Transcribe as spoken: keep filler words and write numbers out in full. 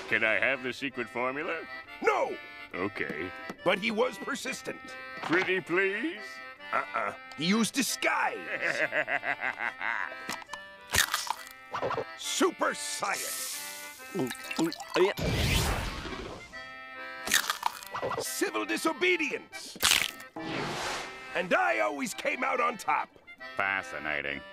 Can I have the secret formula? No, Okay. but he was persistent. Pretty please? Uh-uh. He used disguise. Super science. Civil disobedience. And I always came out on top. Fascinating.